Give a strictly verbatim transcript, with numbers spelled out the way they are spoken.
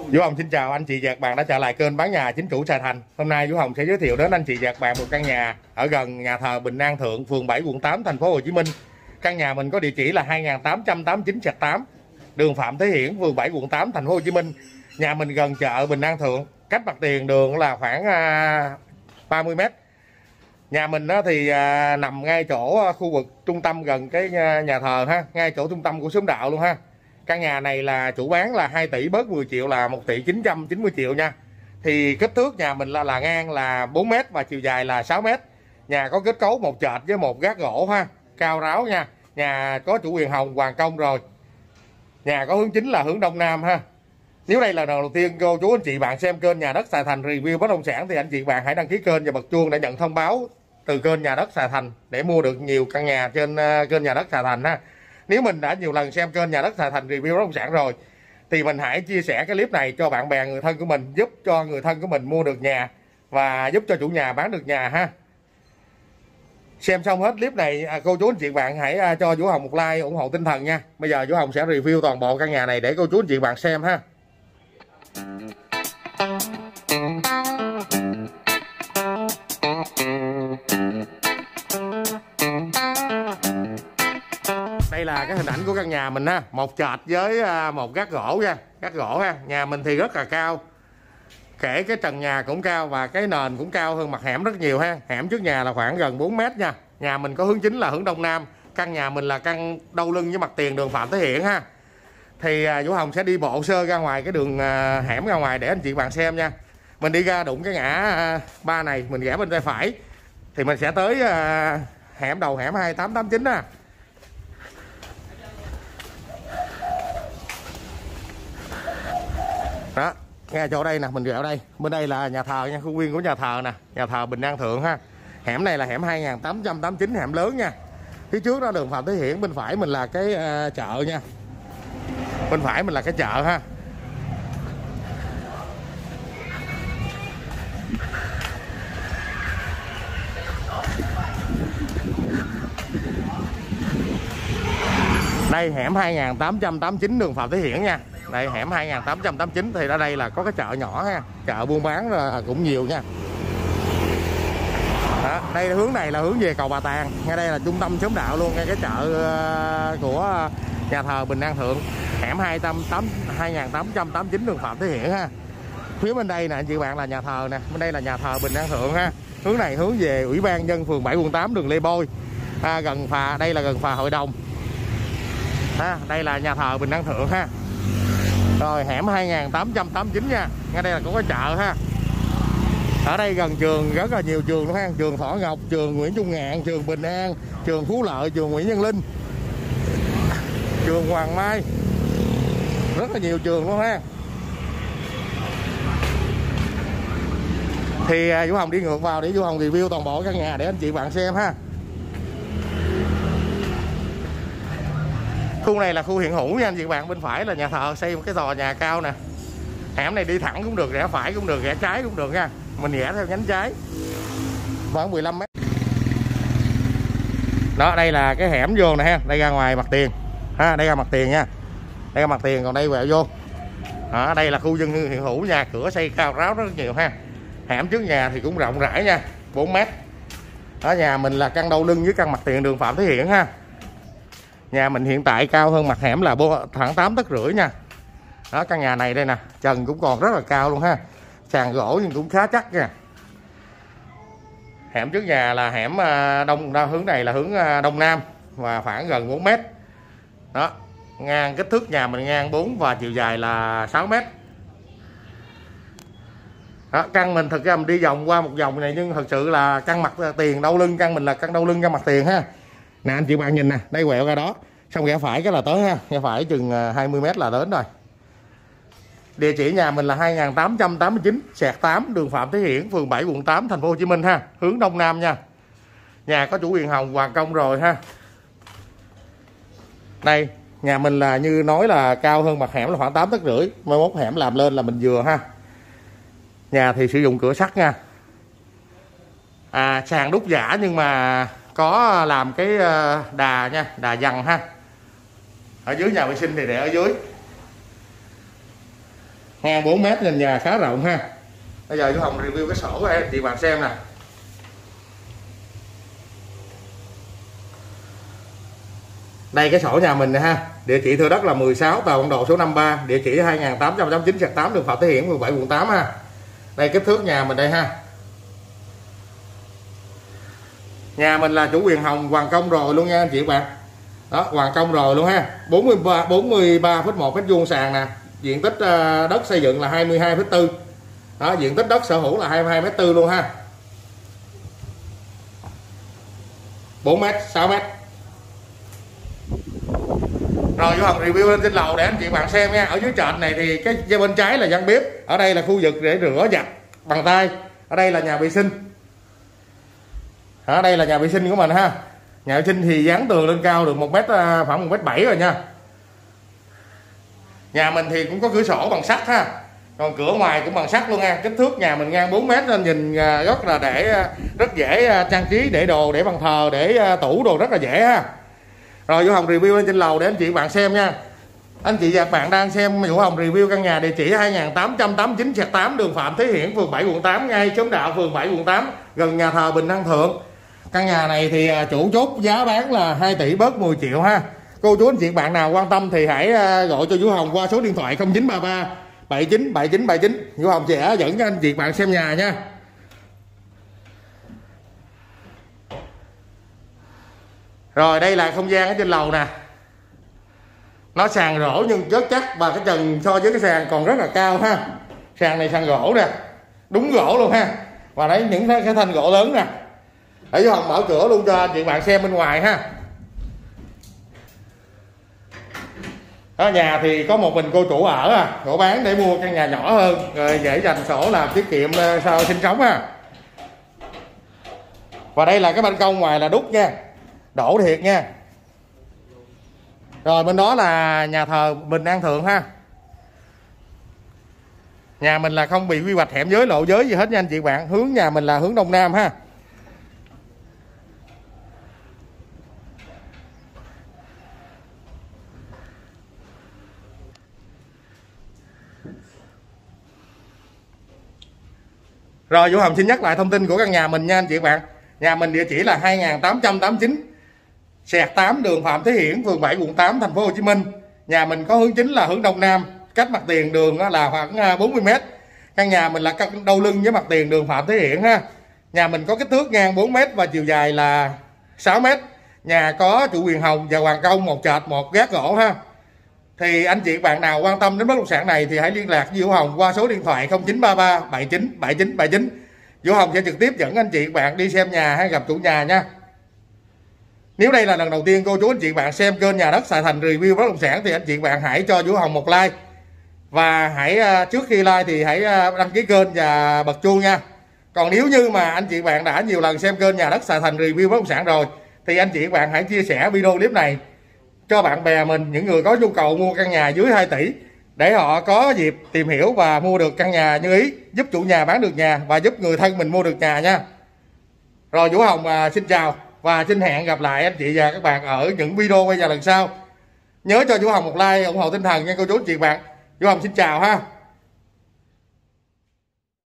Vũ Hồng xin chào anh chị và các bạn đã trở lại kênh bán nhà chính chủ Sài Thành. Hôm nay Vũ Hồng sẽ giới thiệu đến anh chị và các bạn một căn nhà ở gần nhà thờ Bình An Thượng, phường bảy, quận tám, thành phố Hồ Chí Minh. Căn nhà mình có địa chỉ là hai nghìn tám trăm tám mươi chín tám, đường Phạm Thế Hiển, phường bảy, quận tám, thành phố Hồ Chí Minh. Nhà mình gần chợ Bình An Thượng, cách mặt tiền đường là khoảng ba mươi mét. Nhà mình thì nằm ngay chỗ khu vực trung tâm gần cái nhà thờ ha, ngay chỗ trung tâm của xóm đạo luôn ha. Căn nhà này là chủ bán là hai tỷ bớt mười triệu là một tỷ chín trăm chín mươi triệu nha. Thì kích thước nhà mình là, là ngang là bốn mét và chiều dài là sáu mét. Nhà có kết cấu một trệt với một gác gỗ ha, cao ráo nha. Nhà có chủ quyền hồng hoàn công rồi. Nhà có hướng chính là hướng đông nam ha. Nếu đây là lần đầu tiên cô chú anh chị bạn xem kênh Nhà Đất Sài Thành review bất động sản thì anh chị bạn hãy đăng ký kênh và bật chuông để nhận thông báo từ kênh Nhà Đất Sài Thành để mua được nhiều căn nhà trên kênh Nhà Đất Sài Thành ha. Nếu mình đã nhiều lần xem kênh Nhà Đất Sài Thành review bất động sản rồi thì mình hãy chia sẻ cái clip này cho bạn bè người thân của mình, giúp cho người thân của mình mua được nhà và giúp cho chủ nhà bán được nhà ha. Xem xong hết clip này cô chú anh chị bạn hãy cho Vũ Hồng một like ủng hộ tinh thần nha. Bây giờ Vũ Hồng sẽ review toàn bộ căn nhà này để cô chú anh chị bạn xem ha. Đây là cái hình ảnh của căn nhà mình ha, một trệt với một gác gỗ nha, gác gỗ ha. Nhà mình thì rất là cao, kể cái trần nhà cũng cao và cái nền cũng cao hơn mặt hẻm rất nhiều ha. Hẻm trước nhà là khoảng gần bốn mét nha. Nhà mình có hướng chính là hướng đông nam. Căn nhà mình là căn đâu lưng với mặt tiền đường Phạm Thế Hiển ha. Thì Vũ Hồng sẽ đi bộ sơ ra ngoài cái đường hẻm ra ngoài để anh chị bạn xem nha. Mình đi ra đụng cái ngã ba này, mình rẽ bên tay phải thì mình sẽ tới hẻm đầu hẻm hai tám tám chín ha. Đó, ngay chỗ đây nè, mình rẽ đây. Bên đây là nhà thờ nha, khuôn viên của nhà thờ nè, nhà thờ Bình An Thượng ha. Hẻm này là hẻm hai nghìn tám trăm tám mươi chín, hẻm lớn nha. Phía trước đó đường Phạm Thế Hiển, bên phải mình là cái uh, chợ nha. Bên phải mình là cái chợ ha. Đây hẻm hai nghìn tám trăm tám mươi chín đường Phạm Thế Hiển nha. Đây hẻm hai nghìn tám trăm tám mươi chín thì ở đây là có cái chợ nhỏ ha, chợ buôn bán cũng nhiều nha. Đó, đây hướng này là hướng về cầu Bà Tàng, ngay đây là trung tâm xóm đạo luôn, ngay cái chợ của nhà thờ Bình An Thượng, hẻm hai nghìn tám trăm tám mươi chín đường Phạm Thế Hiển ha. Phía bên đây nè anh chị bạn là nhà thờ nè, bên đây là nhà thờ Bình An Thượng ha. Hướng này hướng về Ủy ban nhân phường bảy, quận tám, đường Lê Bôi, à, gần phà, đây là gần phà Hội Đồng ha. Đây là nhà thờ Bình An Thượng ha. Rồi hẻm hai nghìn tám trăm tám mươi chín nha. Ngay đây là có cái chợ ha. Ở đây gần trường rất là nhiều trường luôn ha. Trường Thọ Ngọc, trường Nguyễn Trung Ngạn, trường Bình An, trường Phú Lợi, trường Nguyễn Nhân Linh, trường Hoàng Mai. Rất là nhiều trường luôn ha. Thì Vũ Hồng đi ngược vào để Vũ Hồng review toàn bộ căn nhà để anh chị bạn xem ha. Khu này là khu hiện hữu nha anh chị bạn. Bên phải là nhà thờ, xây một cái tòa nhà cao nè. Hẻm này đi thẳng cũng được, rẽ phải cũng được, rẽ trái cũng được nha. Mình rẽ theo nhánh trái khoảng mười lăm mét. Đó, đây là cái hẻm vô nè ha. Đây ra ngoài mặt tiền ha, đây ra mặt tiền nha. Đây ra mặt tiền, còn đây quẹo vô. Đó, đây là khu dân cư hiện hữu, nhà cửa xây cao ráo rất nhiều ha. Hẻm trước nhà thì cũng rộng rãi nha, bốn mét. Ở nhà mình là căn đâu lưng với căn mặt tiền đường Phạm Thế Hiển ha. Nhà mình hiện tại cao hơn mặt hẻm là khoảng tám tấc rưỡi nha. Đó, căn nhà này đây nè, trần cũng còn rất là cao luôn ha. Sàn gỗ nhưng cũng khá chắc nha. Hẻm trước nhà là hẻm đông, hướng này là hướng đông nam và khoảng gần bốn mét. Đó, ngang kích thước nhà mình ngang bốn và chiều dài là sáu mét. Đó, căn mình thực ra mình đi vòng qua một vòng này nhưng thật sự là căn mặt tiền đâu lưng, căn mình là căn đâu lưng căn mặt tiền ha. Nè anh chị bạn nhìn nè, đây quẹo ra đó, xong rẽ phải cái là tới ha, rẽ phải chừng hai mươi mét là đến rồi. Địa chỉ nhà mình là hai nghìn tám trăm tám mươi chín tám, đường Phạm Thế Hiển, phường bảy, quận tám, thành phố Hồ Chí Minh ha, hướng đông nam nha. Nhà có chủ quyền hồng hoàn công rồi ha. Đây, nhà mình là như nói là cao hơn mặt hẻm là khoảng tám tấc rưỡi, mai mốt hẻm làm lên là mình vừa ha. Nhà thì sử dụng cửa sắt nha. À, sàn đúc giả nhưng mà có làm cái đà nha, đà dằn ha. Ở dưới nhà vệ sinh thì để ở dưới. Ngang bốn mét, nền nhà khá rộng ha. Bây giờ chú Hồng review cái sổ của em chị bạn xem nè. Đây cái sổ nhà mình nè ha. Địa chỉ thửa đất là mười sáu Tàu Bản Đồ số năm mươi ba, địa chỉ hai nghìn tám trăm tám mươi chín tám đường Phạm Thế Hiển, phường bảy, quận tám ha. Đây kích thước nhà mình đây ha. Nhà mình là chủ quyền Hồng hoàn công rồi luôn nha anh chị bạn. Đó, hoàn công rồi luôn ha. bốn mươi ba phẩy một mét vuông sàn nè. Diện tích đất xây dựng là hai mươi hai phẩy bốn. Đó, diện tích đất sở hữu là hai mươi hai phẩy bốn luôn ha. bốn mét, sáu mét. Rồi chú Hồng review lên trên lầu để anh chị bạn xem nha. Ở dưới trệt này thì cái bên trái là gian bếp, ở đây là khu vực để rửa giặt bằng tay, ở đây là nhà vệ sinh. Ở đây là nhà vệ sinh của mình ha. Nhà vệ sinh thì dán tường lên cao được một mét, khoảng một mét bảy rồi nha. Nhà mình thì cũng có cửa sổ bằng sắt ha. Còn cửa ngoài cũng bằng sắt luôn nha. Kích thước nhà mình ngang bốn mét nên nhìn rất là để rất dễ trang trí, để đồ, để bàn thờ, để tủ đồ rất là dễ ha. Rồi Vũ Hồng review lên trên lầu để anh chị bạn xem nha. Anh chị và các bạn đang xem Vũ Hồng review căn nhà địa chỉ hai nghìn tám trăm tám mươi chín tám đường Phạm Thế Hiển, phường bảy, quận tám, ngay chốn đạo phường bảy, quận tám, gần nhà thờ Bình An Thượng. Căn nhà này thì chủ chốt giá bán là hai tỷ bớt mười triệu ha. Cô chú anh chị bạn nào quan tâm thì hãy gọi cho Vũ Hồng qua số điện thoại không chín ba ba bảy chín bảy chín bảy chín. Vũ Hồng sẽ dẫn cho anh chị bạn xem nhà nha. Rồi đây là không gian ở trên lầu nè. Nó sàn gỗ nhưng rất chắc, và cái trần so với cái sàn còn rất là cao ha. Sàn này sàn gỗ nè, đúng gỗ luôn ha. Và đấy những cái thanh gỗ lớn nè. Để Vũ Hồng mở cửa luôn cho anh chị bạn xem bên ngoài ha. Ở nhà thì có một mình cô chủ ở à, cổ bán để mua căn nhà nhỏ hơn, rồi dễ dành sổ làm tiết kiệm sau sinh sống ha. Và đây là cái ban công ngoài là đúc nha, đổ thiệt nha. Rồi bên đó là nhà thờ Bình An Thượng ha. Nhà mình là không bị quy hoạch hẻm giới lộ giới gì hết nha anh chị bạn. Hướng nhà mình là hướng đông nam ha. Rồi Vũ Hồng xin nhắc lại thông tin của căn nhà mình nha anh chị bạn. Nhà mình địa chỉ là hai nghìn tám trăm tám mươi chín tám đường Phạm Thế Hiển, phường bảy, quận tám, thành phố Hồ Chí Minh. Nhà mình có hướng chính là hướng đông nam, cách mặt tiền đường là khoảng bốn mươi mét. Căn nhà mình là căn đầu lưng với mặt tiền đường Phạm Thế Hiển ha. Nhà mình có kích thước ngang bốn mét và chiều dài là sáu mét. Nhà có chủ quyền Hồng và hoàn công, một trệt, một gác gỗ ha. Thì anh chị bạn nào quan tâm đến bất động sản này thì hãy liên lạc với Vũ Hồng qua số điện thoại không chín ba ba bảy chín bảy chín bảy chín. Vũ Hồng sẽ trực tiếp dẫn anh chị bạn đi xem nhà hay gặp chủ nhà nha. Nếu đây là lần đầu tiên cô chú anh chị bạn xem kênh Nhà Đất Sài Thành review bất động sản thì anh chị bạn hãy cho Vũ Hồng một like. Và hãy trước khi like thì hãy đăng ký kênh và bật chuông nha. Còn nếu như mà anh chị bạn đã nhiều lần xem kênh Nhà Đất Sài Thành review bất động sản rồi thì anh chị bạn hãy chia sẻ video clip này cho bạn bè mình, những người có nhu cầu mua căn nhà dưới hai tỷ, để họ có dịp tìm hiểu và mua được căn nhà như ý, giúp chủ nhà bán được nhà và giúp người thân mình mua được nhà nha. Rồi Vũ Hồng à, xin chào và xin hẹn gặp lại anh chị và các bạn ở những video bây giờ lần sau. Nhớ cho Vũ Hồng một like ủng hộ tinh thần nha cô chú anh chị bạn. Vũ Hồng xin chào ha.